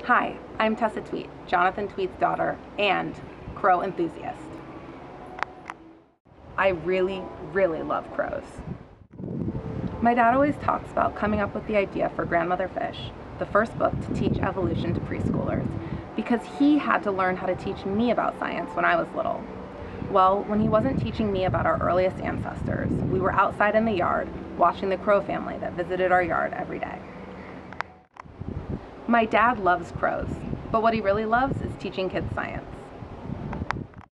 Hi, I'm Tessa Tweet, Jonathan Tweet's daughter and crow enthusiast. I really love crows. My dad always talks about coming up with the idea for Grandmother Fish, the first book to teach evolution to preschoolers, because he had to learn how to teach me about science when I was little. Well, when he wasn't teaching me about our earliest ancestors, we were outside in the yard watching the crow family that visited our yard every day. My dad loves crows, but what he really loves is teaching kids science.